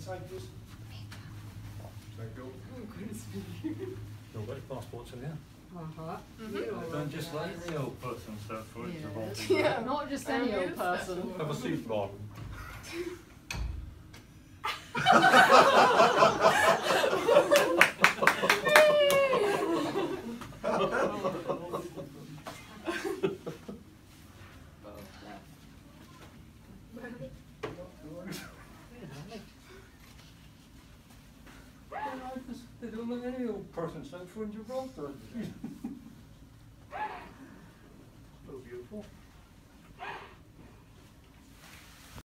inside, please? Thank you. Oh, goodness me. You've got your passports in here. Don't just let any old person step foot into Gibraltar. Yeah, not just any old person. Have a seat, Martin. They don't let any old person step foot in Gibraltar. So beautiful.